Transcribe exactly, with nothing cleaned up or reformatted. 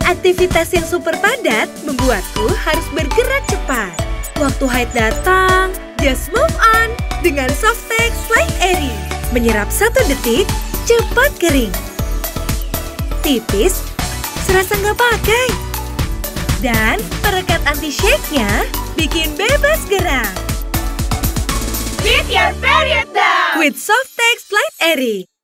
Aktivitas yang super padat membuatku harus bergerak cepat. Waktu haid datang, just move on dengan Softex Slide Airy. Menyerap satu detik, cepat kering. Tipis, serasa nggak pakai. Dan perekat anti-shake-nya bikin bebas gerak. Get your period down With Softex Slide Airy.